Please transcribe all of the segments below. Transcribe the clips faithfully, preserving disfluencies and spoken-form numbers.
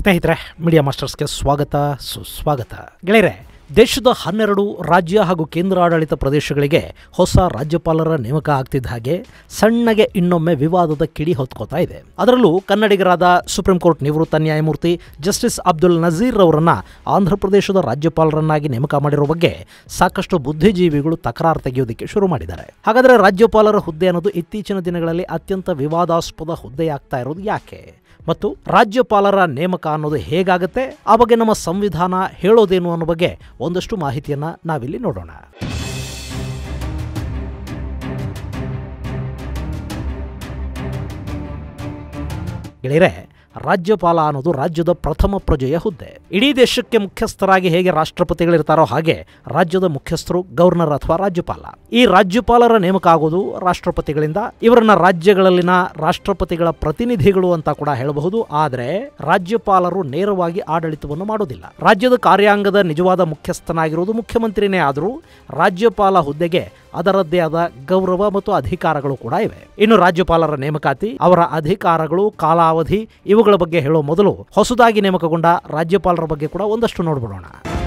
ಸ್ನೇಹಿತರೆ, ಮೀಡಿಯಾ ಮಾಸ್ಟರ್ಸ್ಗೆ ಸ್ವಾಗತ ಸುಸ್ವಾಗತ. ಗೆಳೆಯರೆ, ದೇಶದ ಹನ್ನೆರಡು ರಾಜ್ಯ ಹಾಗೂ ಕೇಂದ್ರಾಡಳಿತ ಪ್ರದೇಶಗಳಿಗೆ ಹೊಸ ರಾಜ್ಯಪಾಲರ ನೇಮಕ ಆಗ್ತಿದ್ದ ಹಾಗೆ ಸಣ್ಣಗೆ ಇನ್ನೊಮ್ಮೆ ವಿವಾದದ ಕಿಡಿ ಹೊತ್ಕೋತಾ ಇದೆ. ಅದರಲ್ಲೂ ಕನ್ನಡಿಗರಾದ ಸುಪ್ರೀಂ ಕೋರ್ಟ್ ನಿವೃತ್ತ ನ್ಯಾಯಮೂರ್ತಿ ಜಸ್ಟಿಸ್ ಅಬ್ದುಲ್ ನಜೀರ್ ಅವರನ್ನ ಆಂಧ್ರಪ್ರದೇಶದ ರಾಜ್ಯಪಾಲರನ್ನಾಗಿ ನೇಮಕ ಮಾಡಿರೋ ಬಗ್ಗೆ ಸಾಕಷ್ಟು ಬುದ್ಧಿಜೀವಿಗಳು ತಕರಾರು ತೆಗೆಯೋದಕ್ಕೆ ಶುರು ಮಾಡಿದ್ದಾರೆ. ಹಾಗಾದರೆ ರಾಜ್ಯಪಾಲರ ಹುದ್ದೆ ಅನ್ನೋದು ಇತ್ತೀಚಿನ ದಿನಗಳಲ್ಲಿ ಅತ್ಯಂತ ವಿವಾದಾಸ್ಪದ ಹುದ್ದೆಯಾಗ್ತಾ ಇರೋದು ಯಾಕೆ? ಮತ್ತು ರಾಜ್ಯಪಾಲರ ನೇಮಕ ಅನ್ನೋದು ಹೇಗಾಗುತ್ತೆ, ಆ ಬಗ್ಗೆ ನಮ್ಮ ಸಂವಿಧಾನ ಹೇಳೋದೇನು ಅನ್ನೋ ಬಗ್ಗೆ ಒಂದಷ್ಟು ಮಾಹಿತಿಯನ್ನ ನಾವಿಲ್ಲಿ ನೋಡೋಣ. ಗೆಳೆಯರೆ, ರಾಜ್ಯಪಾಲ ಅನ್ನೋದು ರಾಜ್ಯದ ಪ್ರಥಮ ಪ್ರಜೆಯ ಹುದ್ದೆ. ಇಡೀ ದೇಶಕ್ಕೆ ಮುಖ್ಯಸ್ಥರಾಗಿ ಹೇಗೆ ರಾಷ್ಟ್ರಪತಿಗಳಿರ್ತಾರೋ ಹಾಗೆ ರಾಜ್ಯದ ಮುಖ್ಯಸ್ಥರು ಗವರ್ನರ್ ಅಥವಾ ರಾಜ್ಯಪಾಲ. ಈ ರಾಜ್ಯಪಾಲರ ನೇಮಕ ಆಗೋದು ರಾಷ್ಟ್ರಪತಿಗಳಿಂದ. ಇವರನ್ನ ರಾಜ್ಯಗಳಲ್ಲಿನ ರಾಷ್ಟ್ರಪತಿಗಳ ಪ್ರತಿನಿಧಿಗಳು ಅಂತ ಕೂಡ ಹೇಳಬಹುದು. ಆದರೆ ರಾಜ್ಯಪಾಲರು ನೇರವಾಗಿ ಆಡಳಿತವನ್ನು ಮಾಡೋದಿಲ್ಲ. ರಾಜ್ಯದ ಕಾರ್ಯಾಂಗದ ನಿಜವಾದ ಮುಖ್ಯಸ್ಥನಾಗಿರುವುದು ಮುಖ್ಯಮಂತ್ರಿನೇ. ಆದರೂ ರಾಜ್ಯಪಾಲ ಹುದ್ದೆಗೆ ಅದರದ್ದೇ ಆದ ಗೌರವ ಮತ್ತು ಅಧಿಕಾರಗಳು ಕೂಡ ಇವೆ. ಇನ್ನು ರಾಜ್ಯಪಾಲರ ನೇಮಕಾತಿ, ಅವರ ಅಧಿಕಾರಗಳು, ಕಾಲಾವಧಿ ಇವುಗಳ ಬಗ್ಗೆ ಹೇಳೋ ಮೊದಲು ಹೊಸದಾಗಿ ನೇಮಕಗೊಂಡ ರಾಜ್ಯಪಾಲರ ಬಗ್ಗೆ ಕೂಡ ಒಂದಷ್ಟು ನೋಡ್ಬಿಡೋಣ.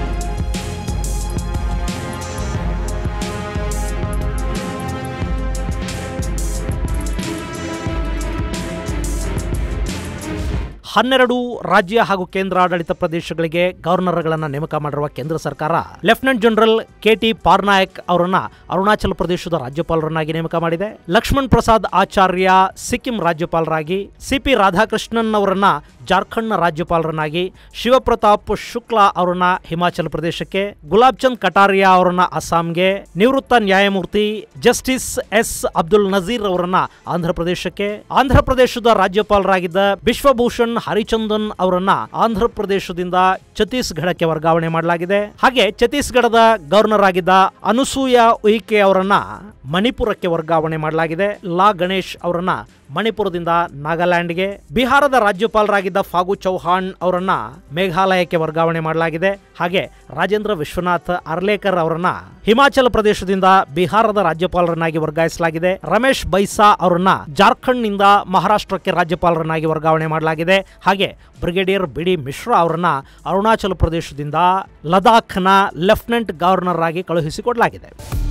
ಹನ್ನೆರಡು ರಾಜ್ಯ ಹಾಗೂ ಕೇಂದ್ರಾಡಳಿತ ಪ್ರದೇಶಗಳಿಗೆ ಗವರ್ನರ್ಗಳನ್ನು ನೇಮಕ ಮಾಡಿರುವ ಕೇಂದ್ರ ಸರ್ಕಾರ lieutenant general K T Parnaik ಅವರನ್ನ ಅರುಣಾಚಲ ಪ್ರದೇಶದ ರಾಜ್ಯಪಾಲರನ್ನಾಗಿ ನೇಮಕ ಮಾಡಿದೆ. ಲಕ್ಷ್ಮಣ್ ಪ್ರಸಾದ್ ಆಚಾರ್ಯ ಸಿಕ್ಕಿಂ ರಾಜ್ಯಪಾಲರಾಗಿ, ಸಿ ಪಿ ರಾಧಾಕೃಷ್ಣನ್ ಅವರನ್ನ ಜಾರ್ಖಂಡ್ನ ರಾಜ್ಯಪಾಲರನ್ನಾಗಿ, ಶಿವಪ್ರತಾಪ್ ಶುಕ್ಲಾ ಅವರನ್ನ ಹಿಮಾಚಲ ಪ್ರದೇಶಕ್ಕೆ, ಗುಲಾಬ್ ಚಂದ್ ಕಟಾರಿಯಾ ಅವರನ್ನ ಅಸ್ಸಾಂಗೆ, ನಿವೃತ್ತ ನ್ಯಾಯಮೂರ್ತಿ ಜಸ್ಟಿಸ್ ಎಸ್ ಅಬ್ದುಲ್ ನಜೀರ್ ಅವರನ್ನ ಆಂಧ್ರಪ್ರದೇಶಕ್ಕೆ, ಆಂಧ್ರಪ್ರದೇಶದ ರಾಜ್ಯಪಾಲರಾಗಿದ್ದ ಬಿಶ್ವಭೂಷಣ್ ಹರಿಚಂದನ್ ಅವರನ್ನ ಆಂಧ್ರಪ್ರದೇಶದಿಂದ ಛತ್ತೀಸ್ಗಢಕ್ಕೆ ವರ್ಗಾವಣೆ ಮಾಡಲಾಗಿದೆ. ಹಾಗೆ ಛತ್ತೀಸ್ಗಢದ ಗವರ್ನರ್ ಆಗಿದ್ದ ಅನುಸೂಯ ಉಯಿಕೆ ಅವರನ್ನ ಮಣಿಪುರಕ್ಕೆ ವರ್ಗಾವಣೆ ಮಾಡಲಾಗಿದೆ. ಲಾ ಗಣೇಶ್ ಅವರನ್ನ ಮಣಿಪುರದಿಂದ ನಾಗಾಲ್ಯಾಂಡ್ಗೆ, ಬಿಹಾರದ ರಾಜ್ಯಪಾಲರಾಗಿದ್ದ ಫಾಗು ಚೌಹಾಣ್ ಅವರನ್ನ ಮೇಘಾಲಯಕ್ಕೆ ವರ್ಗಾವಣೆ ಮಾಡಲಾಗಿದೆ. ಹಾಗೆ ರಾಜೇಂದ್ರ ವಿಶ್ವನಾಥ್ ಅರ್ಲೇಕರ್ ಅವರನ್ನ ಹಿಮಾಚಲ ಪ್ರದೇಶದಿಂದ ಬಿಹಾರದ ರಾಜ್ಯಪಾಲರನ್ನಾಗಿ ವರ್ಗಾಯಿಸಲಾಗಿದೆ. ರಮೇಶ್ ಬೈಸಾ ಅವರನ್ನ ಜಾರ್ಖಂಡ್ನಿಂದ ಮಹಾರಾಷ್ಟ್ರಕ್ಕೆ ರಾಜ್ಯಪಾಲರನ್ನಾಗಿ ವರ್ಗಾವಣೆ ಮಾಡಲಾಗಿದೆ. ಹಾಗೆ ಬ್ರಿಗೇಡಿಯರ್ ಬಿ ಡಿ ಮಿಶ್ರಾ ಅವರನ್ನ ಅರುಣಾಚಲ ಪ್ರದೇಶದಿಂದ ಲದಾಖ್ನ ಲೆಫ್ಟಿನೆಂಟ್ ಗವರ್ನರ್ ಆಗಿ ಕಳುಹಿಸಿಕೊಡಲಾಗಿದೆ.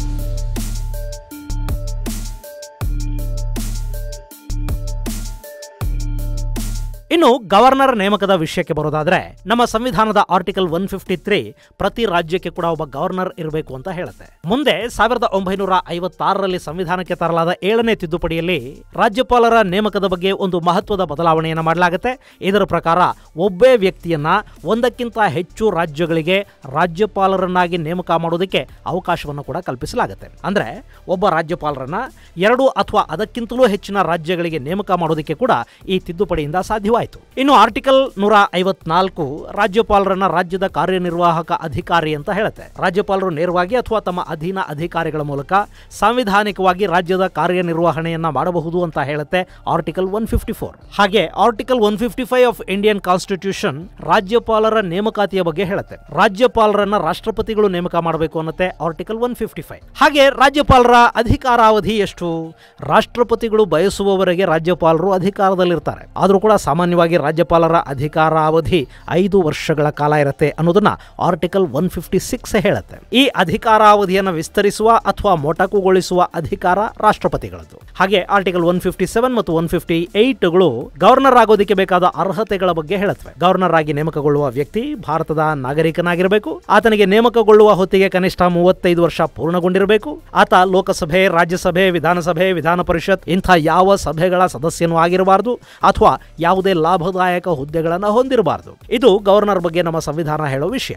ಇನ್ನು ಗವರ್ನರ್ ನೇಮಕದ ವಿಷಯಕ್ಕೆ ಬರೋದಾದ್ರೆ, ನಮ್ಮ ಸಂವಿಧಾನದ ಆರ್ಟಿಕಲ್ ಒನ್ ಫಿಫ್ಟಿ ತ್ರೀ ಪ್ರತಿ ರಾಜ್ಯಕ್ಕೆ ಕೂಡ ಒಬ್ಬ ಗವರ್ನರ್ ಇರಬೇಕು ಅಂತ ಹೇಳುತ್ತೆ. ಮುಂದೆ ಸಾವಿರದ ಒಂಬೈನೂರ ಐವತ್ತಾರರಲ್ಲಿ ಸಂವಿಧಾನಕ್ಕೆ ತರಲಾದ ಏಳನೇ ತಿದ್ದುಪಡಿಯಲ್ಲಿ ರಾಜ್ಯಪಾಲರ ನೇಮಕದ ಬಗ್ಗೆ ಒಂದು ಮಹತ್ವದ ಬದಲಾವಣೆಯನ್ನು ಮಾಡಲಾಗುತ್ತೆ. ಇದರ ಪ್ರಕಾರ ಒಬ್ಬೇ ವ್ಯಕ್ತಿಯನ್ನ ಒಂದಕ್ಕಿಂತ ಹೆಚ್ಚು ರಾಜ್ಯಗಳಿಗೆ ರಾಜ್ಯಪಾಲರನ್ನಾಗಿ ನೇಮಕ ಮಾಡೋದಕ್ಕೆ ಅವಕಾಶವನ್ನು ಕೂಡ ಕಲ್ಪಿಸಲಾಗುತ್ತೆ. ಅಂದ್ರೆ ಒಬ್ಬ ರಾಜ್ಯಪಾಲರನ್ನ ಎರಡು ಅಥವಾ ಅದಕ್ಕಿಂತಲೂ ಹೆಚ್ಚಿನ ರಾಜ್ಯಗಳಿಗೆ ನೇಮಕ ಮಾಡೋದಕ್ಕೆ ಕೂಡ ಈ ತಿದ್ದುಪಡಿಯಿಂದ ಸಾಧ್ಯವಾಯಿತು. ಇನ್ನು ಆರ್ಟಿಕಲ್ ನೂರ ಐವತ್ನಾಲ್ಕು ರಾಜ್ಯಪಾಲರನ್ನ ರಾಜ್ಯದ ಕಾರ್ಯನಿರ್ವಾಹಕ ಅಧಿಕಾರಿ ಅಂತ ಹೇಳುತ್ತೆ. ರಾಜ್ಯಪಾಲರು ನೇರವಾಗಿ ಅಥವಾ ತಮ್ಮ ಅಧೀನ ಅಧಿಕಾರಿಗಳ ಮೂಲಕ ಸಾಂವಿಧಾನಿಕವಾಗಿ ರಾಜ್ಯದ ಕಾರ್ಯನಿರ್ವಹಣೆಯನ್ನ ಮಾಡಬಹುದು ಅಂತ ಹೇಳುತ್ತೆ ಆರ್ಟಿಕಲ್ ಒನ್ ಫಿಫ್ಟಿ ಫೋರ್. ಹಾಗೆ article one fifty five of Indian constitution ರಾಜ್ಯಪಾಲರ ನೇಮಕಾತಿಯ ಬಗ್ಗೆ ಹೇಳುತ್ತೆ. ರಾಜ್ಯಪಾಲರನ್ನ ರಾಷ್ಟ್ರಪತಿಗಳು ನೇಮಕ ಮಾಡಬೇಕು ಅನ್ನತ್ತೆ ಆರ್ಟಿಕಲ್ ಒನ್ ಫಿಫ್ಟಿ ಫೈವ್. ಹಾಗೆ ರಾಜ್ಯಪಾಲರ ಅಧಿಕಾರಾವಧಿ ಎಷ್ಟು? ರಾಷ್ಟ್ರಪತಿಗಳು ಬಯಸುವವರೆಗೆ ರಾಜ್ಯಪಾಲರು ಅಧಿಕಾರದಲ್ಲಿರ್ತಾರೆ. ಆದರೂ ಕೂಡ ಸಾಮಾನ್ಯವಾಗಿ ರಾಜ್ಯಪಾಲರ ಅಧಿಕಾರಾವಧಿ ಐದು ವರ್ಷಗಳ ಕಾಲ ಇರುತ್ತೆ ಅನ್ನೋದನ್ನ ಆರ್ಟಿಕಲ್ ಒನ್ ಫಿಫ್ಟಿ ಸಿಕ್ಸ್ ಹೇಳುತ್ತೆ. ಈ ಅಧಿಕಾರಾವಧಿಯನ್ನು ವಿಸ್ತರಿಸುವ ಅಥವಾ ಮೊಟಕುಗೊಳಿಸುವ ಅಧಿಕಾರ ರಾಷ್ಟ್ರಪತಿಗಳದ್ದು. ಹಾಗೆ ಆರ್ಟಿಕಲ್ ಒನ್ ಫಿಫ್ಟಿ ಸೆವೆನ್ ಮತ್ತು ಒನ್ ಫಿಫ್ಟಿ ಏಟ್ ಗಳು ಗವರ್ನರ್ ಆಗೋದಕ್ಕೆ ಬೇಕಾದ ಅರ್ಹತೆಗಳ ಬಗ್ಗೆ ಹೇಳುತ್ತವೆ. ಗವರ್ನರ್ ಆಗಿ ನೇಮಕಗೊಳ್ಳುವ ವ್ಯಕ್ತಿ ಭಾರತದ ನಾಗರಿಕನಾಗಿರಬೇಕು. ಆತನಿಗೆ ನೇಮಕಗೊಳ್ಳುವ ಹೊತ್ತಿಗೆ ಕನಿಷ್ಠ ಮೂವತ್ತೈದು ವರ್ಷ ಪೂರ್ಣಗೊಂಡಿರಬೇಕು. ಆತ ಲೋಕಸಭೆ, ರಾಜ್ಯಸಭೆ, ವಿಧಾನಸಭೆ, ವಿಧಾನ ಪರಿಷತ್ ಇಂಥ ಯಾವ ಸಭೆಗಳ ಸದಸ್ಯನೂ ಆಗಿರಬಾರದು ಅಥವಾ ಯಾವುದೇ ಲಾಭದಾಯಕ ಹುದ್ದೆಗಳನ್ನು ಹೊಂದಿರಬಾರದು. ಇದು ಗವರ್ನರ್ ಬಗ್ಗೆ ನಮ್ಮ ಸಂವಿಧಾನ ಹೇಳೋ ವಿಷಯ.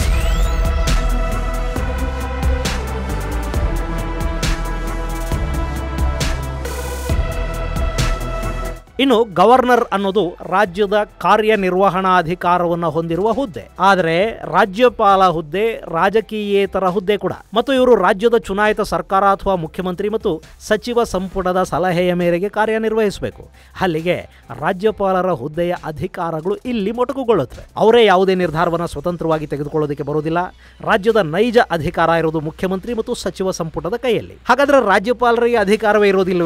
ಇನ್ನು ಗವರ್ನರ್ ಅನ್ನೋದು ರಾಜ್ಯದ ಕಾರ್ಯನಿರ್ವಹಣಾಧಿಕಾರವನ್ನು ಹೊಂದಿರುವ ಹುದ್ದೆ. ಆದರೆ ರಾಜ್ಯಪಾಲ ಹುದ್ದೆ ರಾಜಕೀಯೇತರ ಹುದ್ದೆ ಕೂಡ, ಮತ್ತು ಇವರು ರಾಜ್ಯದ ಚುನಾಯಿತ ಸರ್ಕಾರ ಅಥವಾ ಮುಖ್ಯಮಂತ್ರಿ ಮತ್ತು ಸಚಿವ ಸಂಪುಟದ ಸಲಹೆಯ ಮೇರೆಗೆ ಕಾರ್ಯನಿರ್ವಹಿಸಬೇಕು. ಅಲ್ಲಿಗೆ ರಾಜ್ಯಪಾಲರ ಹುದ್ದೆಯ ಅಧಿಕಾರಗಳು ಇಲ್ಲಿ ಮೊಟಕುಗೊಳ್ಳುತ್ತವೆ. ಅವರೇ ಯಾವುದೇ ನಿರ್ಧಾರವನ್ನು ಸ್ವತಂತ್ರವಾಗಿ ತೆಗೆದುಕೊಳ್ಳೋದಕ್ಕೆ ಬರೋದಿಲ್ಲ. ರಾಜ್ಯದ ನೈಜ ಅಧಿಕಾರ ಇರೋದು ಮುಖ್ಯಮಂತ್ರಿ ಮತ್ತು ಸಚಿವ ಸಂಪುಟದ ಕೈಯಲ್ಲಿ. ಹಾಗಾದ್ರೆ ರಾಜ್ಯಪಾಲರಿಗೆ ಅಧಿಕಾರವೇ ಇರೋದಿಲ್ವೇ?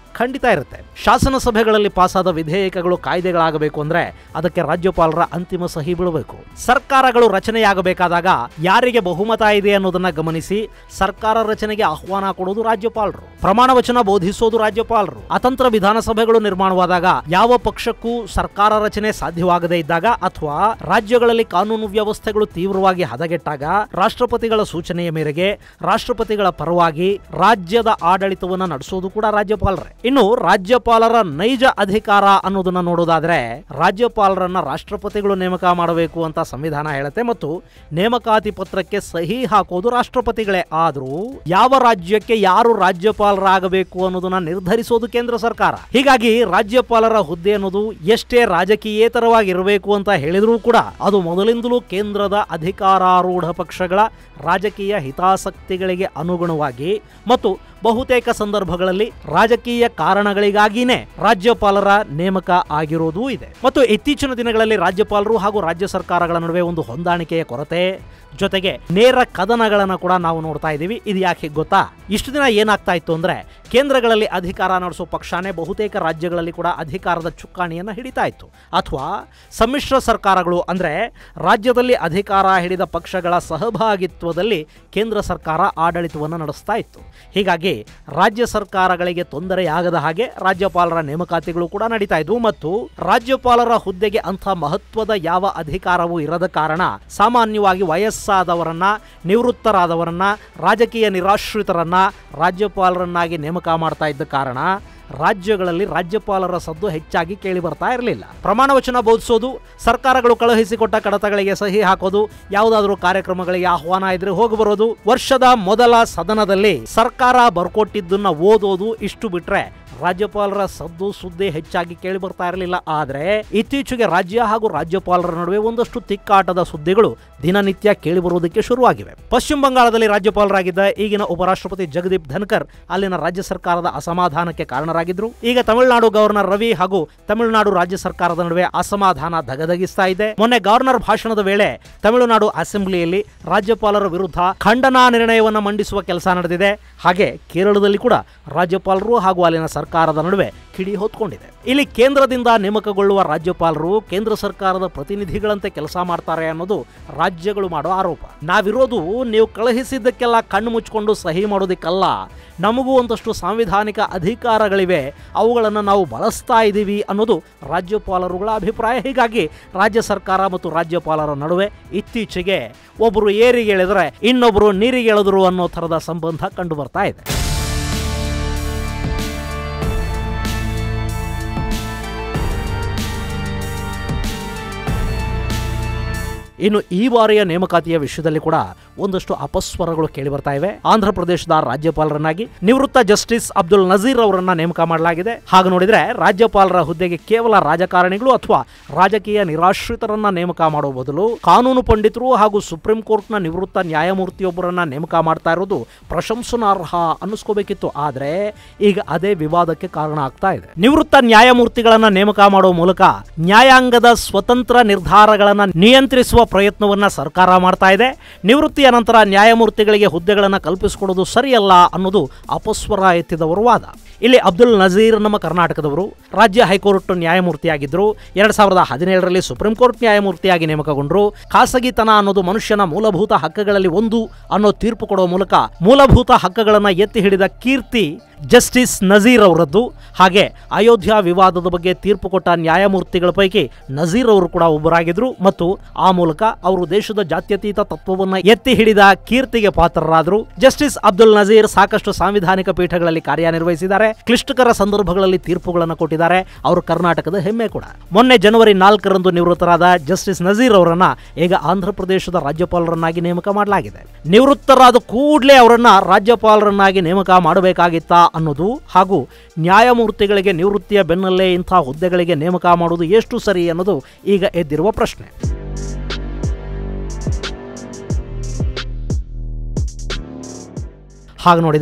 ಖಂಡಿತ ಇರುತ್ತೆ. ಶಾಸನ ಸಭೆಗಳಲ್ಲಿ ಪಾಸಾದ ವಿಧೇಯಕಗಳು ಕಾಯ್ದೆಗಳಾಗಬೇಕು ಅಂದ್ರೆ ಅದಕ್ಕೆ ರಾಜ್ಯಪಾಲರ ಅಂತಿಮ ಸಹಿ ಬೀಳಬೇಕು. ಸರ್ಕಾರಗಳು ರಚನೆಯಾಗಬೇಕಾದಾಗ ಯಾರಿಗೆ ಬಹುಮತ ಇದೆ ಅನ್ನೋದನ್ನ ಗಮನಿಸಿ ಸರ್ಕಾರ ರಚನೆಗೆ ಆಹ್ವಾನ ಕೊಡೋದು ರಾಜ್ಯಪಾಲರು, ಪ್ರಮಾಣ ವಚನ ಬೋಧಿಸೋದು ರಾಜ್ಯಪಾಲರು. ಅತಂತ್ರ ವಿಧಾನಸಭೆಗಳು ನಿರ್ಮಾಣವಾದಾಗ ಯಾವ ಪಕ್ಷಕ್ಕೂ ಸರ್ಕಾರ ರಚನೆ ಸಾಧ್ಯವಾಗದೇ ಇದ್ದಾಗ ಅಥವಾ ರಾಜ್ಯಗಳಲ್ಲಿ ಕಾನೂನು ವ್ಯವಸ್ಥೆಗಳು ತೀವ್ರವಾಗಿ ಹದಗೆಟ್ಟಾಗ ರಾಷ್ಟ್ರಪತಿಗಳ ಸೂಚನೆಯ ಮೇರೆಗೆ ರಾಷ್ಟ್ರಪತಿಗಳ ಪರವಾಗಿ ರಾಜ್ಯದ ಆಡಳಿತವನ್ನ ನಡೆಸೋದು ಕೂಡ ರಾಜ್ಯಪಾಲರೇ. ಇನ್ನು ರಾಜ್ಯಪಾಲರ ನೈಜ ಅಧಿಕಾರ ಅನ್ನೋದನ್ನ ನೋಡೋದಾದ್ರೆ ರಾಜ್ಯಪಾಲರನ್ನ ರಾಷ್ಟ್ರಪತಿಗಳು ನೇಮಕ ಮಾಡಬೇಕು ಅಂತ ಸಂವಿಧಾನ ಹೇಳುತ್ತೆ ಮತ್ತು ನೇಮಕಾತಿ ಪತ್ರಕ್ಕೆ ಸಹಿ ಹಾಕೋದು ರಾಷ್ಟ್ರಪತಿಗಳೇ. ಆದ್ರೂ ಯಾವ ರಾಜ್ಯಕ್ಕೆ ಯಾರು ರಾಜ್ಯಪಾಲರಾಗಬೇಕು ಅನ್ನೋದನ್ನ ನಿರ್ಧರಿಸೋದು ಕೇಂದ್ರ ಸರ್ಕಾರ. ಹೀಗಾಗಿ ರಾಜ್ಯಪಾಲರ ಹುದ್ದೆ ಅನ್ನೋದು ಎಷ್ಟೇ ರಾಜಕೀಯೇತರವಾಗಿರಬೇಕು ಅಂತ ಹೇಳಿದ್ರೂ ಕೂಡ ಅದು ಮೊದಲಿಂದಲೂ ಕೇಂದ್ರದ ಅಧಿಕಾರಾರೂಢ ಪಕ್ಷಗಳ ರಾಜಕೀಯ ಹಿತಾಸಕ್ತಿಗಳಿಗೆ ಅನುಗುಣವಾಗಿ ಮತ್ತು ಬಹುತೇಕ ಸಂದರ್ಭಗಳಲ್ಲಿ ರಾಜಕೀಯ ಕಾರಣಗಳಿಗಾಗಿನೇ ರಾಜ್ಯಪಾಲರ ನೇಮಕ ಆಗಿರೋದೂ ಇದೆ. ಮತ್ತು ಇತ್ತೀಚಿನ ದಿನಗಳಲ್ಲಿ ರಾಜ್ಯಪಾಲರು ಹಾಗೂ ರಾಜ್ಯ ಸರ್ಕಾರಗಳ ನಡುವೆ ಒಂದು ಹೊಂದಾಣಿಕೆಯ ಕೊರತೆ ಜೊತೆಗೆ ನೇರ ಕದನಗಳನ್ನು ಕೂಡ ನಾವು ನೋಡ್ತಾ ಇದ್ದೀವಿ. ಇದು ಯಾಕೆ ಗೊತ್ತಾ? ಇಷ್ಟು ದಿನ ಏನಾಗ್ತಾ ಇತ್ತು ಅಂದ್ರೆ ಕೇಂದ್ರಗಳಲ್ಲಿ ಅಧಿಕಾರ ನಡೆಸೋ ಪಕ್ಷನೇ ಬಹುತೇಕ ರಾಜ್ಯಗಳಲ್ಲಿ ಕೂಡ ಅಧಿಕಾರದ ಚುಕ್ಕಾಣಿಯನ್ನು ಹಿಡಿತಾ ಇತ್ತು. ಅಥವಾ ಸಮ್ಮಿಶ್ರ ಸರ್ಕಾರಗಳು ಅಂದ್ರೆ ರಾಜ್ಯದಲ್ಲಿ ಅಧಿಕಾರ ಹಿಡಿದ ಪಕ್ಷಗಳ ಸಹಭಾಗಿತ್ವದಲ್ಲಿ ಕೇಂದ್ರ ಸರ್ಕಾರ ಆಡಳಿತವನ್ನು ನಡೆಸ್ತಾ ಇತ್ತು. ಹೀಗಾಗಿ ರಾಜ್ಯ ಸರ್ಕಾರಗಳಿಗೆ ತೊಂದರೆಯಾಗದ ಹಾಗೆ ರಾಜ್ಯಪಾಲರ ನೇಮಕಾತಿಗಳು ಕೂಡ ನಡೀತಾ ಇದ್ವು ಮತ್ತು ರಾಜ್ಯಪಾಲರ ಹುದ್ದೆಗೆ ಅಂಥ ಮಹತ್ವದ ಯಾವ ಅಧಿಕಾರವೂ ಇರದ ಕಾರಣ ಸಾಮಾನ್ಯವಾಗಿ ವಯಸ್ಸಾದವರನ್ನ, ನಿವೃತ್ತರಾದವರನ್ನ, ರಾಜಕೀಯ ನಿರಾಶ್ರಿತರನ್ನ ರಾಜ್ಯಪಾಲರನ್ನಾಗಿ ನೇಮಕ ಮಾಡ್ತಾ ಇದ್ದ ಕಾರಣ ರಾಜ್ಯಗಳಲ್ಲಿ ರಾಜ್ಯಪಾಲರ ಸದ್ದು ಹೆಚ್ಚಾಗಿ ಕೇಳಿ ಬರ್ತಾ ಇರಲಿಲ್ಲ. ಪ್ರಮಾಣ ವಚನ ಬೋಧಿಸೋದು, ಸರ್ಕಾರಗಳು ಕಳುಹಿಸಿಕೊಟ್ಟ ಕಡತಗಳಿಗೆ ಸಹಿ ಹಾಕೋದು, ಯಾವುದಾದ್ರೂ ಕಾರ್ಯಕ್ರಮಗಳಿಗೆ ಆಹ್ವಾನ ಇದ್ರೆ ಹೋಗಿ ಬರೋದು, ವರ್ಷದ ಮೊದಲ ಸದನದಲ್ಲಿ ಸರ್ಕಾರ ಬರ್ಕೊಟ್ಟಿದ್ದನ್ನ ಓದೋದು, ಇಷ್ಟು ಬಿಟ್ರೆ ರಾಜ್ಯಪಾಲರ ಸದ್ದು ಸುದ್ದಿ ಹೆಚ್ಚಾಗಿ ಕೇಳಿ ಬರ್ತಾ ಇರಲಿಲ್ಲ. ಆದರೆ ಇತ್ತೀಚೆಗೆ ರಾಜ್ಯ ಹಾಗೂ ರಾಜ್ಯಪಾಲರ ನಡುವೆ ಒಂದಷ್ಟು ತಿಕ್ಕಾಟದ ಸುದ್ದಿಗಳು ದಿನನಿತ್ಯ ಕೇಳಿ ಬರುವುದಕ್ಕೆ ಶುರುವಾಗಿವೆ. ಪಶ್ಚಿಮ ಬಂಗಾಳದಲ್ಲಿ ರಾಜ್ಯಪಾಲರಾಗಿದ್ದ ಈಗಿನ ಉಪರಾಷ್ಟ್ರಪತಿ ಜಗದೀಪ್ ಧನ್ಕರ್ ಅಲ್ಲಿನ ರಾಜ್ಯ ಸರ್ಕಾರದ ಅಸಮಾಧಾನಕ್ಕೆ ಕಾರಣರಾಗಿದ್ರು. ಈಗ ತಮಿಳುನಾಡು ಗವರ್ನರ್ ರವಿ ಹಾಗೂ ತಮಿಳುನಾಡು ರಾಜ್ಯ ಸರ್ಕಾರದ ನಡುವೆ ಅಸಮಾಧಾನ ಧಗಧಗಿಸ್ತಾ ಇದೆ. ಮೊನ್ನೆ ಗವರ್ನರ್ ಭಾಷಣದ ವೇಳೆ ತಮಿಳುನಾಡು ಅಸೆಂಬ್ಲಿಯಲ್ಲಿ ರಾಜ್ಯಪಾಲರ ವಿರುದ್ಧ ಖಂಡನಾ ನಿರ್ಣಯವನ್ನು ಮಂಡಿಸುವ ಕೆಲಸ ನಡೆದಿದೆ. ಹಾಗೆ ಕೇರಳದಲ್ಲಿ ಕೂಡ ರಾಜ್ಯಪಾಲರು ಹಾಗೂ ಅಲ್ಲಿನ ಸರ್ಕಾರದ ನಡುವೆ ಕಿಡಿ ಹೊತ್ಕೊಂಡಿದೆ. ಇಲ್ಲಿ ಕೇಂದ್ರದಿಂದ ನೇಮಕಗೊಳ್ಳುವ ರಾಜ್ಯಪಾಲರು ಕೇಂದ್ರ ಸರ್ಕಾರದ ಪ್ರತಿನಿಧಿಗಳಂತೆ ಕೆಲಸ ಮಾಡ್ತಾರೆ ಅನ್ನೋದು ರಾಜ್ಯಗಳು ಮಾಡೋ ಆರೋಪ. ನಾವಿರೋದು ನೀವು ಕಳುಹಿಸಿದ್ದಕ್ಕೆಲ್ಲ ಕಣ್ಣು ಮುಚ್ಚಿಕೊಂಡು ಸಹಿ ಮಾಡೋದಕ್ಕಲ್ಲ, ನಮಗೂ ಒಂದಷ್ಟು ಸಾಂವಿಧಾನಿಕ ಅಧಿಕಾರಗಳಿವೆ, ಅವುಗಳನ್ನು ನಾವು ಬಳಸ್ತಾ ಇದ್ದೀವಿ ಅನ್ನೋದು ರಾಜ್ಯಪಾಲರುಗಳ ಅಭಿಪ್ರಾಯ. ಹೀಗಾಗಿ ರಾಜ್ಯ ಸರ್ಕಾರ ಮತ್ತು ರಾಜ್ಯಪಾಲರ ನಡುವೆ ಇತ್ತೀಚೆಗೆ ಒಬ್ಬರು ಏರಿಗೆ ಎಳೆದರೆ ಇನ್ನೊಬ್ಬರು ನೀರಿಗೆ ಎಳೆದರು ಅನ್ನೋ ಥರದ ಸಂಬಂಧ ಕಂಡು ಬರ್ತಾ ಇದೆ. ಇನ್ನು ಈ ಬಾರಿಯ ನೇಮಕಾತಿಯ ವಿಷಯದಲ್ಲಿ ಕೂಡ ಒಂದಷ್ಟು ಅಪಸ್ವರಗಳು ಕೇಳಿ ಬರ್ತಾ ಇವೆ. ಆಂಧ್ರ ಪ್ರದೇಶದ ರಾಜ್ಯಪಾಲರನ್ನಾಗಿ ನಿವೃತ್ತ ಜಸ್ಟಿಸ್ ಅಬ್ದುಲ್ ನಜೀರ್ ಅವರನ್ನ ನೇಮಕ ಮಾಡಲಾಗಿದೆ. ಹಾಗೆ ನೋಡಿದ್ರೆ ರಾಜ್ಯಪಾಲರ ಹುದ್ದೆಗೆ ಕೇವಲ ರಾಜಕಾರಣಿಗಳು ಅಥವಾ ರಾಜಕೀಯ ನಿರಾಶ್ರಿತರನ್ನ ನೇಮಕ ಮಾಡುವ ಬದಲು ಕಾನೂನು ಪಂಡಿತರು ಹಾಗೂ ಸುಪ್ರೀಂ ಕೋರ್ಟ್ನ ನಿವೃತ್ತ ನ್ಯಾಯಮೂರ್ತಿಯೊಬ್ಬರನ್ನ ನೇಮಕ ಮಾಡ್ತಾ ಇರೋದು ಪ್ರಶಂಸನಾರ್ಹ ಅನ್ನಿಸ್ಕೋಬೇಕಿತ್ತು. ಆದ್ರೆ ಈಗ ಅದೇ ವಿವಾದಕ್ಕೆ ಕಾರಣ ಆಗ್ತಾ ಇದೆ. ನಿವೃತ್ತ ನ್ಯಾಯಮೂರ್ತಿಗಳನ್ನ ನೇಮಕ ಮಾಡುವ ಮೂಲಕ ನ್ಯಾಯಾಂಗದ ಸ್ವತಂತ್ರ ನಿರ್ಧಾರಗಳನ್ನ ನಿಯಂತ್ರಿಸುವ ಪ್ರಯತ್ನವನ್ನ ಸರ್ಕಾರ ಮಾಡ್ತಾ ಇದೆ. ನಿವೃತ್ತಿಯ ನಂತರ ನ್ಯಾಯಮೂರ್ತಿಗಳಿಗೆ ಹುದ್ದೆಗಳನ್ನು ಕಲ್ಪಿಸಿಕೊಡೋದು ಸರಿಯಲ್ಲ ಅನ್ನೋದು ಅಪಸ್ವರ ಎತ್ತಿದವರು ವಾದ. ಇಲ್ಲಿ ಅಬ್ದುಲ್ ನಜೀರ್ ನಮ್ಮ ಕರ್ನಾಟಕದವರು, ರಾಜ್ಯ ಹೈಕೋರ್ಟ್ ನ್ಯಾಯಮೂರ್ತಿಯಾಗಿದ್ದರು. ಎರಡ್ ಸಾವಿರದ ಹದಿನೇಳರಲ್ಲಿ ಸುಪ್ರೀಂ ಕೋರ್ಟ್ ನ್ಯಾಯಮೂರ್ತಿಯಾಗಿ ನೇಮಕಗೊಂಡರು. ಖಾಸಗಿತನ ಅನ್ನೋದು ಮನುಷ್ಯನ ಮೂಲಭೂತ ಹಕ್ಕುಗಳಲ್ಲಿ ಒಂದು ಅನ್ನೋ ತೀರ್ಪು ಕೊಡುವ ಮೂಲಕ ಮೂಲಭೂತ ಹಕ್ಕುಗಳನ್ನು ಎತ್ತಿ ಹಿಡಿದ ಕೀರ್ತಿ ಜಸ್ಟಿಸ್ ನಜೀರ್ ಅವರದ್ದು. ಹಾಗೆ ಅಯೋಧ್ಯ ವಿವಾದದ ಬಗ್ಗೆ ತೀರ್ಪು ಕೊಟ್ಟ ನ್ಯಾಯಮೂರ್ತಿಗಳ ಪೈಕಿ ನಜೀರ್ ಅವರು ಕೂಡ ಒಬ್ಬರಾಗಿದ್ರು ಮತ್ತು ಆ ಮೂಲಕ ಅವರು ದೇಶದ ಜಾತ್ಯತೀತ ತತ್ವವನ್ನು ಎತ್ತಿ ಹಿಡಿದ ಕೀರ್ತಿಗೆ ಪಾತ್ರರಾದರು. ಜಸ್ಟಿಸ್ ಅಬ್ದುಲ್ ನಜೀರ್ ಸಾಕಷ್ಟು ಸಾಂವಿಧಾನಿಕ ಪೀಠಗಳಲ್ಲಿ ಕಾರ್ಯನಿರ್ವಹಿಸಿದ್ದಾರೆ. ಕ್ಲಿಷ್ಟಕರ ಸಂದರ್ಭಗಳಲ್ಲಿ ತೀರ್ಪುಗಳನ್ನು ಕೊಟ್ಟಿದ್ದಾರೆ. ಅವರು ಕರ್ನಾಟಕದ ಹೆಮ್ಮೆ ಕೂಡ. ಮೊನ್ನೆ ಜನವರಿ ನಾಲ್ಕರಂದು ನಿವೃತ್ತರಾದ ಜಸ್ಟಿಸ್ ನಜೀರ್ ಅವರನ್ನ ಈಗ ಆಂಧ್ರ ಪ್ರದೇಶದ ರಾಜ್ಯಪಾಲರನ್ನಾಗಿ ನೇಮಕ ಮಾಡಲಾಗಿದೆ. ನಿವೃತ್ತರಾದ ಕೂಡಲೇ ಅವರನ್ನ ರಾಜ್ಯಪಾಲರನ್ನಾಗಿ ನೇಮಕ ಮಾಡಬೇಕಾಗಿತ್ತಾ ಅನ್ನೋದು ಹಾಗೂ ನ್ಯಾಯಮೂರ್ತಿಗಳಿಗೆ ನಿವೃತ್ತಿಯ ಬೆನ್ನಲ್ಲೇ ಇಂಥ ಹುದ್ದೆಗಳಿಗೆ ನೇಮಕ ಮಾಡುವುದು ಎಷ್ಟು ಸರಿ ಅನ್ನೋದು ಈಗ ಎದ್ದಿರುವ ಪ್ರಶ್ನೆ. ಹಾಗೆ ನೋಡಿದ್ರೆ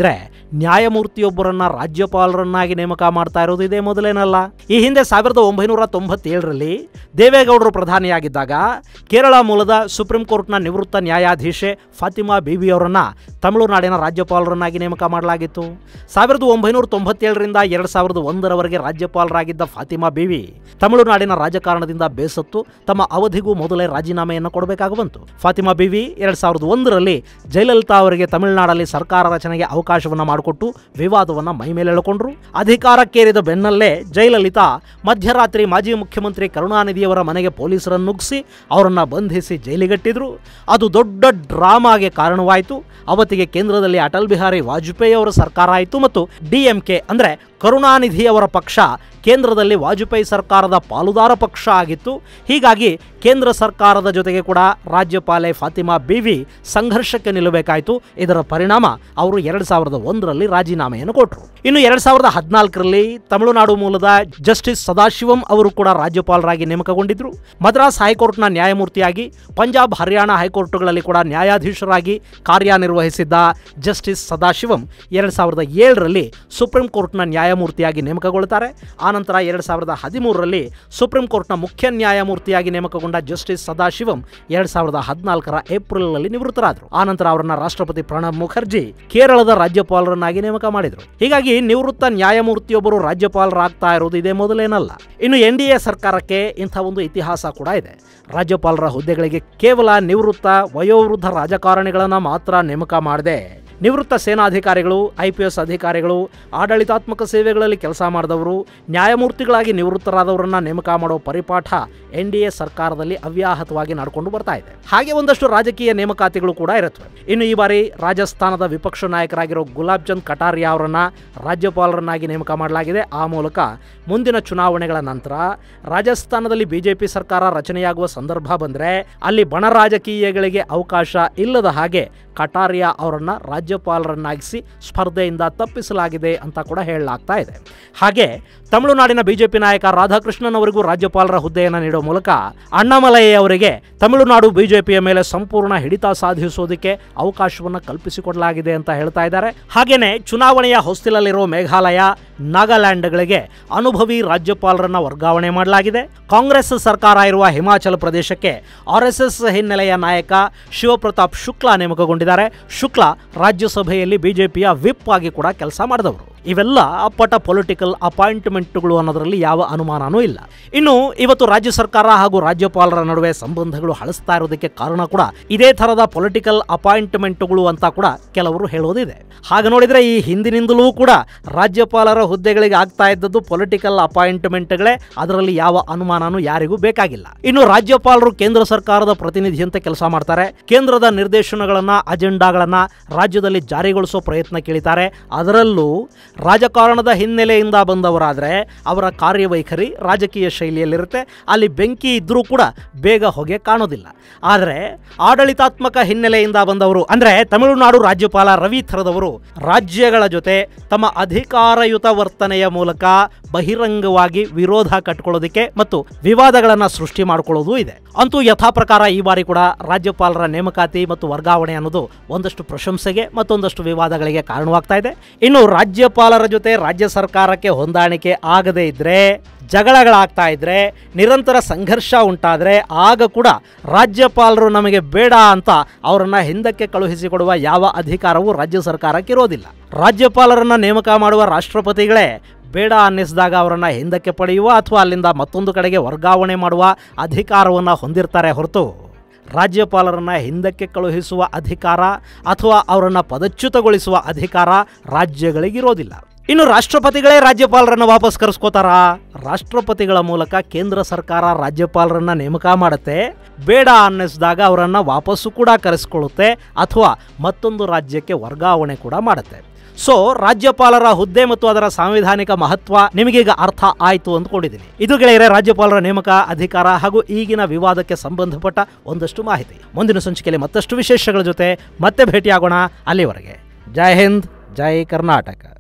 ನ್ಯಾಯಮೂರ್ತಿಯೊಬ್ಬರನ್ನ ರಾಜ್ಯಪಾಲರನ್ನಾಗಿ ನೇಮಕ ಮಾಡ್ತಾ ಇರೋದು ಇದೇ ಮೊದಲೇನಲ್ಲ. ಈ ಹಿಂದೆ ಸಾವಿರದ ಒಂಬೈನೂರ ತೊಂಬತ್ತೇಳರಲ್ಲಿ ದೇವೇಗೌಡರು ಪ್ರಧಾನಿಯಾಗಿದ್ದಾಗ ಕೇರಳ ಮೂಲದ ಸುಪ್ರೀಂ ಕೋರ್ಟ್ನ ನಿವೃತ್ತ ನ್ಯಾಯಾಧೀಶೆ ಫಾತಿಮಾ ಬೀಬಿ ಅವರನ್ನ ತಮಿಳುನಾಡಿನ ರಾಜ್ಯಪಾಲರನ್ನಾಗಿ ನೇಮಕ ಮಾಡಲಾಗಿತ್ತು. ಸಾವಿರದ ಒಂಬೈನೂರ ತೊಂಬತ್ತೇಳರಿಂದ ಎರಡ್ ಸಾವಿರದ ಒಂದರವರೆಗೆ ರಾಜ್ಯಪಾಲರಾಗಿದ್ದ ಫಾತಿಮಾ ಬೀಬಿ ತಮಿಳುನಾಡಿನ ರಾಜಕಾರಣದಿಂದ ಬೇಸತ್ತು ತಮ್ಮ ಅವಧಿಗೂ ಮೊದಲೇ ರಾಜೀನಾಮೆಯನ್ನು ಕೊಡಬೇಕಾಗಿ ಬಂತು. ಫಾತಿಮಾ ಬೀಬಿ ಎರಡ್ ಸಾವಿರದ ಒಂದರಲ್ಲಿ ಜಯಲಲಿತಾ ಅವರಿಗೆ ತಮಿಳುನಾಡಲ್ಲಿ ಸರ್ಕಾರ ರಚನೆಗೆ ಅವಕಾಶವನ್ನ ಮಾಡಿಕೊಟ್ಟು ವಿವಾದವನ್ನ ಮೈಮೇಲೆ ಎಳ್ಕೊಂಡ್ರು. ಅಧಿಕಾರಕ್ಕೇರಿದ ಬೆನ್ನಲ್ಲೇ ಜಯಲಲಿತಾ ಮಧ್ಯರಾತ್ರಿ ಮಾಜಿ ಮುಖ್ಯಮಂತ್ರಿ ಕರುಣಾನಿಧಿಯವರ ಮನೆಗೆ ಪೊಲೀಸರನ್ನು ನುಗ್ಗಿಸಿ ಅವರನ್ನ ಬಂಧಿಸಿ ಜೈಲಿಗಟ್ಟಿದ್ರು. ಅದು ದೊಡ್ಡ ಡ್ರಾಮಾಗೆ ಕಾರಣವಾಯಿತು. ಅವತ್ತಿಗೆ ಕೇಂದ್ರದಲ್ಲಿ ಅಟಲ್ ಬಿಹಾರಿ ವಾಜಪೇಯಿ ಅವರ ಸರ್ಕಾರ ಆಯಿತು ಮತ್ತು ಡಿಎಂಕೆ ಅಂದ್ರೆ ಕರುಣಾನಿಧಿ ಅವರ ಪಕ್ಷ ಕೇಂದ್ರದಲ್ಲಿ ವಾಜಪೇಯಿ ಸರ್ಕಾರದ ಪಾಲುದಾರ ಪಕ್ಷ ಆಗಿತ್ತು. ಹೀಗಾಗಿ ಕೇಂದ್ರ ಸರ್ಕಾರದ ಜೊತೆಗೆ ಕೂಡ ರಾಜ್ಯಪಾಲೆ ಫಾತಿಮಾ ಬೀವಿ ಸಂಘರ್ಷಕ್ಕೆ ನಿಲ್ಲಬೇಕಾಯಿತು. ಇದರ ಪರಿಣಾಮ ಅವರು ಎರಡ್ ಸಾವಿರದ ಒಂದರಲ್ಲಿ ರಾಜೀನಾಮೆಯನ್ನು ಕೊಟ್ಟರು. ಇನ್ನು ಎರಡ್ ಸಾವಿರದ ಹದಿನಾಲ್ಕರಲ್ಲಿ ತಮಿಳುನಾಡು ಮೂಲದ ಜಸ್ಟಿಸ್ ಸದಾಶಿವಂ ಅವರು ಕೂಡ ರಾಜ್ಯಪಾಲರಾಗಿ ನೇಮಕಗೊಂಡಿದ್ರು. ಮದ್ರಾಸ್ ಹೈಕೋರ್ಟ್ನ ನ್ಯಾಯಮೂರ್ತಿಯಾಗಿ ಪಂಜಾಬ್ ಹರಿಯಾಣ ಹೈಕೋರ್ಟ್ಗಳಲ್ಲಿ ಕೂಡ ನ್ಯಾಯಾಧೀಶರಾಗಿ ಕಾರ್ಯನಿರ್ವಹಿಸಿದ್ದ ಜಸ್ಟಿಸ್ ಸದಾಶಿವಂ ಎರಡ್ ಸಾವಿರದ ಏಳರಲ್ಲಿ ಸುಪ್ರೀಂ ಕೋರ್ಟ್ನ ನ್ಯಾಯಮೂರ್ತಿಯಾಗಿ ನೇಮಕಗೊಳ್ಳುತ್ತಾರೆ. ಆನಂತರ ಎರಡ್ ಸಾವಿರದ ಹದಿಮೂರರಲ್ಲಿ ಸುಪ್ರೀಂ ಕೋರ್ಟ್ನ ಮುಖ್ಯ ನ್ಯಾಯಮೂರ್ತಿಯಾಗಿ ನೇಮಕಗೊಂಡ ಜಸ್ಟಿಸ್ ಸದಾಶಿವಂ ಎರಡ್ ಸಾವಿರದ ಹದಿನಾಲ್ಕರ ಏಪ್ರಿಲ್ನಲ್ಲಿ ನಿವೃತ್ತರಾದರು. ಆನಂತರ ಅವರನ್ನ ರಾಷ್ಟ್ರಪತಿ ಪ್ರಣಬ್ ಮುಖರ್ಜಿ ಕೇರಳದ ರಾಜ್ಯಪಾಲರನ್ನಾಗಿ ನೇಮಕ ಮಾಡಿದರು. ಹೀಗಾಗಿ ನಿವೃತ್ತ ನ್ಯಾಯಮೂರ್ತಿಯೊಬ್ಬರು ರಾಜ್ಯಪಾಲರಾಗ್ತಾ ಇರೋದು ಇದೇ ಮೊದಲೇನಲ್ಲ. ಇನ್ನು ಎನ್ ಡಿ ಎ ಸರ್ಕಾರಕ್ಕೆ ಇಂಥ ಒಂದು ಇತಿಹಾಸ ಕೂಡ ಇದೆ. ರಾಜ್ಯಪಾಲರ ಹುದ್ದೆಗಳಿಗೆ ಕೇವಲ ನಿವೃತ್ತ ವಯೋವೃದ್ಧ ರಾಜಕಾರಣಿಗಳನ್ನ ಮಾತ್ರ ನೇಮಕ ಮಾಡದೆ ನಿವೃತ್ತ ಸೇನಾಧಿಕಾರಿಗಳು, ಐ ಪಿ ಎಸ್ ಅಧಿಕಾರಿಗಳು, ಆಡಳಿತಾತ್ಮಕ ಸೇವೆಗಳಲ್ಲಿ ಕೆಲಸ ಮಾಡಿದವರು, ನ್ಯಾಯಮೂರ್ತಿಗಳಾಗಿ ನಿವೃತ್ತರಾದವರನ್ನ ನೇಮಕ ಮಾಡೋ ಪರಿಪಾಠ ಎನ್ ಡಿ ಎ ಸರ್ಕಾರದಲ್ಲಿ ಅವ್ಯಾಹತವಾಗಿ ನಡ್ಕೊಂಡು ಬರ್ತಾ ಇದೆ. ಹಾಗೆ ಒಂದಷ್ಟು ರಾಜಕೀಯ ನೇಮಕಾತಿಗಳು ಕೂಡ ಇರುತ್ತವೆ. ಇನ್ನು ಈ ಬಾರಿ ರಾಜಸ್ಥಾನದ ವಿಪಕ್ಷ ನಾಯಕರಾಗಿರೋ ಗುಲಾಬ್ ಚಂದ್ ಕಟಾರಿಯಾ ಅವರನ್ನ ರಾಜ್ಯಪಾಲರನ್ನಾಗಿ ನೇಮಕ ಮಾಡಲಾಗಿದೆ. ಆ ಮೂಲಕ ಮುಂದಿನ ಚುನಾವಣೆಗಳ ನಂತರ ರಾಜಸ್ಥಾನದಲ್ಲಿ ಬಿಜೆಪಿ ಸರ್ಕಾರ ರಚನೆಯಾಗುವ ಸಂದರ್ಭ ಬಂದರೆ ಅಲ್ಲಿ ಬಣ ರಾಜಕೀಯಗಳಿಗೆ ಅವಕಾಶ ಇಲ್ಲದ ಹಾಗೆ ಕಟಾರಿಯಾ ಅವರನ್ನ ರಾಜ್ಯಪಾಲರನ್ನಾಗಿಸಿ ಸ್ಪರ್ಧೆಯಿಂದ ತಪ್ಪಿಸಲಾಗಿದೆ ಅಂತ ಕೂಡ ಹೇಳಲಾಗ್ತಾ ಇದೆ. ಹಾಗೆ ತಮಿಳುನಾಡಿನ ಬಿಜೆಪಿ ನಾಯಕ ರಾಧಾಕೃಷ್ಣನ್ ಅವರಿಗೂ ರಾಜ್ಯಪಾಲರ ಹುದ್ದೆಯನ್ನು ನೀಡುವ ಮೂಲಕ ಅಣ್ಣಾಮಲೈ ಅವರಿಗೆ ತಮಿಳುನಾಡು ಬಿಜೆಪಿಯ ಮೇಲೆ ಸಂಪೂರ್ಣ ಹಿಡಿತ ಸಾಧಿಸೋದಕ್ಕೆ ಅವಕಾಶವನ್ನು ಕಲ್ಪಿಸಿಕೊಡಲಾಗಿದೆ ಅಂತ ಹೇಳ್ತಾ ಇದ್ದಾರೆ. ಹಾಗೇನೆ ಚುನಾವಣೆಯ ಹೊಸ್ತಿಲಲ್ಲಿರೋ ಮೇಘಾಲಯ, ನಾಗಾಲ್ಯಾಂಡ್ಗಳಿಗೆ ಅನುಭವಿ ರಾಜ್ಯಪಾಲರನ್ನ ವರ್ಗಾವಣೆ ಮಾಡಲಾಗಿದೆ. ಕಾಂಗ್ರೆಸ್ ಸರ್ಕಾರ ಇರುವ ಹಿಮಾಚಲ ಪ್ರದೇಶಕ್ಕೆ ಆರ್ ಎಸ್ ಎಸ್ ಹಿನ್ನೆಲೆಯ ನಾಯಕ ಶಿವಪ್ರತಾಪ್ ಶುಕ್ಲಾ ನೇಮಕಗೊಂಡಿದ್ದಾರೆ. ಶುಕ್ಲಾ ರಾಜ್ಯಸಭೆಯಲ್ಲಿ ಬಿಜೆಪಿಯ ವಿಪ್ ಆಗಿ ಕೂಡ ಕೆಲಸ ಮಾಡಿದವರು. ಇವೆಲ್ಲ ಅಪ್ಪಟ ಪೊಲಿಟಿಕಲ್ ಅಪಾಯಿಂಟ್ಮೆಂಟ್ಗಳು ಅನ್ನೋದರಲ್ಲಿ ಯಾವ ಅನುಮಾನನೂ ಇಲ್ಲ. ಇನ್ನು ಇವತ್ತು ರಾಜ್ಯ ಸರ್ಕಾರ ಹಾಗೂ ರಾಜ್ಯಪಾಲರ ನಡುವೆ ಸಂಬಂಧಗಳು ಹಳಸ್ತಾ ಇರೋದಕ್ಕೆ ಕಾರಣ ಕೂಡ ಇದೇ ಥರದ ಪೊಲಿಟಿಕಲ್ ಅಪಾಯಿಂಟ್ಮೆಂಟ್ಗಳು ಅಂತ ಕೂಡ ಕೆಲವರು ಹೇಳೋದಿದೆ. ಹಾಗೆ ನೋಡಿದರೆ ಈ ಹಿಂದಿನಿಂದಲೂ ಕೂಡ ರಾಜ್ಯಪಾಲರ ಹುದ್ದೆಗಳಿಗೆ ಆಗ್ತಾ ಇದ್ದದ್ದು ಪೊಲಿಟಿಕಲ್ ಅಪಾಯಿಂಟ್ಮೆಂಟ್ಗಳೇ. ಅದರಲ್ಲಿ ಯಾವ ಅನುಮಾನನೂ ಯಾರಿಗೂ ಬೇಕಾಗಿಲ್ಲ. ಇನ್ನು ರಾಜ್ಯಪಾಲರು ಕೇಂದ್ರ ಸರ್ಕಾರದ ಪ್ರತಿನಿಧಿಯಂತೆ ಕೆಲಸ ಮಾಡ್ತಾರೆ. ಕೇಂದ್ರದ ನಿರ್ದೇಶನಗಳನ್ನ, ಅಜೆಂಡಾಗಳನ್ನ ರಾಜ್ಯದಲ್ಲಿ ಜಾರಿಗೊಳಿಸೋ ಪ್ರಯತ್ನ ಕೇಳಿದ್ದಾರೆ. ಅದರಲ್ಲೂ ರಾಜಕಾರಣದ ಹಿನ್ನೆಲೆಯಿಂದ ಬಂದವರಾದರೆ ಅವರ ಕಾರ್ಯವೈಖರಿ ರಾಜಕೀಯ ಶೈಲಿಯಲ್ಲಿರುತ್ತೆ. ಅಲ್ಲಿ ಬೆಂಕಿ ಇದ್ರೂ ಕೂಡ ಬೇಗ ಹೊಗೆ ಕಾಣೋದಿಲ್ಲ. ಆದರೆ ಆಡಳಿತಾತ್ಮಕ ಹಿನ್ನೆಲೆಯಿಂದ ಬಂದವರು ಅಂದರೆ ತಮಿಳುನಾಡು ರಾಜ್ಯಪಾಲ ರವಿ ಥರದವರು ರಾಜ್ಯಗಳ ಜೊತೆ ತಮ್ಮ ಅಧಿಕಾರಯುತ ವರ್ತನೆಯ ಮೂಲಕ ಬಹಿರಂಗವಾಗಿ ವಿರೋಧ ಕಟ್ಟಿಕೊಳ್ಳೋದಕ್ಕೆ ಮತ್ತು ವಿವಾದಗಳನ್ನು ಸೃಷ್ಟಿ ಮಾಡಿಕೊಳ್ಳೋದು ಇದೆ. ಅಂತೂ ಯಥಾ ಪ್ರಕಾರ ಈ ಬಾರಿ ಕೂಡ ರಾಜ್ಯಪಾಲರ ನೇಮಕಾತಿ ಮತ್ತು ವರ್ಗಾವಣೆ ಅನ್ನೋದು ಒಂದಷ್ಟು ಪ್ರಶಂಸೆಗೆ ಮತ್ತೊಂದಷ್ಟು ವಿವಾದಗಳಿಗೆ ಕಾರಣವಾಗ್ತಾ ಇದೆ. ಇನ್ನು ರಾಜ್ಯಪಾಲರ ಜೊತೆ ರಾಜ್ಯ ಸರ್ಕಾರಕ್ಕೆ ಹೊಂದಾಣಿಕೆ ಆಗದೇ ಇದ್ರೆ, ಜಗಳಗಳಾಗ್ತಾ ಇದ್ರೆ, ನಿರಂತರ ಸಂಘರ್ಷ ಉಂಟಾದರೆ ಆಗ ಕೂಡ ರಾಜ್ಯಪಾಲರು ನಮಗೆ ಬೇಡ ಅಂತ ಅವರನ್ನ ಹಿಂದಕ್ಕೆ ಕಳುಹಿಸಿಕೊಡುವ ಯಾವ ಅಧಿಕಾರವೂ ರಾಜ್ಯ ಸರ್ಕಾರಕ್ಕೆ ಇರೋದಿಲ್ಲ. ರಾಜ್ಯಪಾಲರನ್ನ ನೇಮಕ ಮಾಡುವ ರಾಷ್ಟ್ರಪತಿಗಳೇ ಬೇಡ ಅನ್ನಿಸಿದಾಗ ಅವರನ್ನು ಹಿಂದಕ್ಕೆ ಪಡೆಯುವ ಅಥವಾ ಅಲ್ಲಿಂದ ಮತ್ತೊಂದು ಕಡೆಗೆ ವರ್ಗಾವಣೆ ಮಾಡುವ ಅಧಿಕಾರವನ್ನು ಹೊಂದಿರ್ತಾರೆ ಹೊರತು ರಾಜ್ಯಪಾಲರನ್ನು ಹಿಂದಕ್ಕೆ ಕಳುಹಿಸುವ ಅಧಿಕಾರ ಅಥವಾ ಅವರನ್ನು ಪದಚ್ಯುತಗೊಳಿಸುವ ಅಧಿಕಾರ ರಾಜ್ಯಗಳಿಗಿರೋದಿಲ್ಲ. ಇನ್ನು ರಾಷ್ಟ್ರಪತಿಗಳೇ ರಾಜ್ಯಪಾಲರನ್ನು ವಾಪಸ್ ಕರೆಸ್ಕೋತಾರಾ? ರಾಷ್ಟ್ರಪತಿಗಳ ಮೂಲಕ ಕೇಂದ್ರ ಸರ್ಕಾರ ರಾಜ್ಯಪಾಲರನ್ನ ನೇಮಕ ಮಾಡುತ್ತೆ. ಬೇಡ ಅನ್ನಿಸಿದಾಗ ಅವರನ್ನು ವಾಪಸ್ಸು ಕೂಡ ಕರೆಸ್ಕೊಳ್ಳುತ್ತೆ ಅಥವಾ ಮತ್ತೊಂದು ರಾಜ್ಯಕ್ಕೆ ವರ್ಗಾವಣೆ ಕೂಡ ಮಾಡುತ್ತೆ. ಸೊ ರಾಜ್ಯಪಾಲರ ಹುದ್ದೆ ಮತ್ತು ಅದರ ಸಾಂವಿಧಾನಿಕ ಮಹತ್ವ ನಿಮಗೀಗ ಅರ್ಥ ಆಯಿತು ಅಂದ್ಕೊಂಡಿದ್ದೀನಿ. ಇದು ಗೆಳೆಯರೆ ರಾಜ್ಯಪಾಲರ ನೇಮಕ, ಅಧಿಕಾರ ಹಾಗೂ ಈಗಿನ ವಿವಾದಕ್ಕೆ ಸಂಬಂಧಪಟ್ಟ ಒಂದಷ್ಟು ಮಾಹಿತಿ. ಮುಂದಿನ ಸಂಚಿಕೆಯಲ್ಲಿ ಮತ್ತಷ್ಟು ವಿಶೇಷಗಳ ಜೊತೆ ಮತ್ತೆ ಭೇಟಿಯಾಗೋಣ. ಅಲ್ಲಿವರೆಗೆ ಜೈ ಹಿಂದ್, ಜೈ ಕರ್ನಾಟಕ.